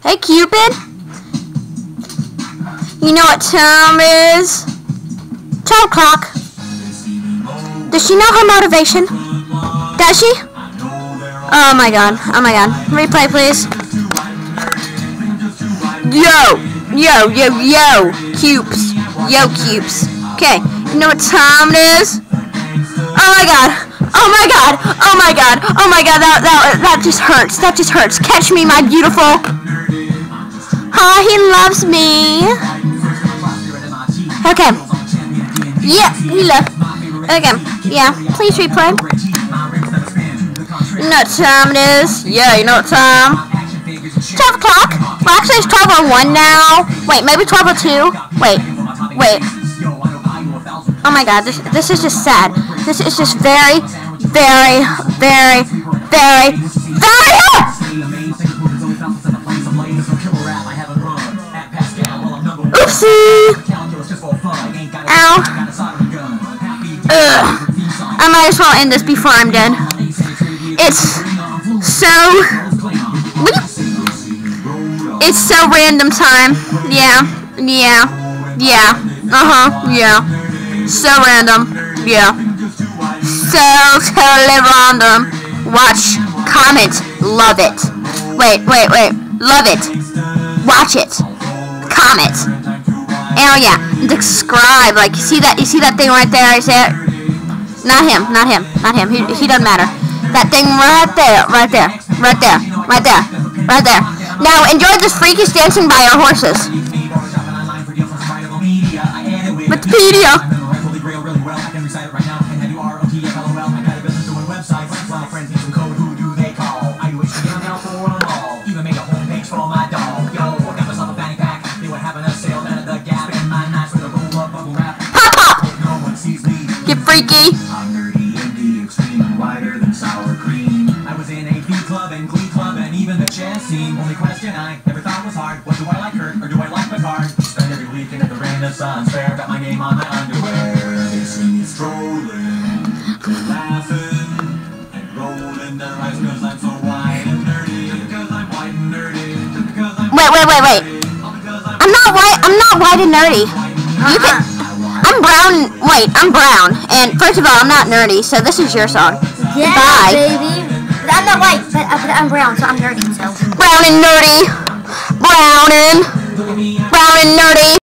Hey, Cupid. You know what time is? 12 o'clock. Does she know her motivation? Does she? Oh my god. Oh my god. Replay, please. Yo! Yo, yo, yo! Cupes. Yo, Cupes. Okay. You know what time it is? Oh my god. Oh my god. Oh my god. Oh my god. That just hurts. That just hurts. Catch me, my beautiful. He loves me. Okay. Yeah, he loves. Okay. Yeah. Please replay. You know what time it is? Yeah, you know what time? 12 o'clock? Well, actually, it's 12:01 now. Wait, maybe 12:02. Wait. Oh my god, this is just sad. This is just very. Oopsie! Ow. Ugh. I might as well end this before I'm done. It's so random time. Yeah. So random. Yeah. So totally random. Watch, comment, love it. Wait. Love it. Watch it. Comment. And oh yeah, and subscribe. Like, you see that thing right there? I see it. Not him. He doesn't matter. That thing right there. Now enjoy this freakish dancing by our horses. Wikipedia. Pop! Get freaky. I'm nerdy, indie, extreme, wider than sour cream. I was in a V club and glee club and even the chess scene. Only question I ever thought was hard was, do I like Kurt or do I like Picard? Spend every weekend at the Renaissance Fair, got my name on my underwear. They see me strolling, they're laughing and rolling their eyes because I'm so white and nerdy. Just because I'm white and nerdy. Just because I'm Wait. I'm not white and nerdy. You can. I'm brown. Wait, I'm brown. And first of all, I'm not nerdy, so this is your song. Yeah, Bye. baby. I'm not white, but I'm brown, so I'm nerdy. So. Brown and nerdy. Brown and nerdy.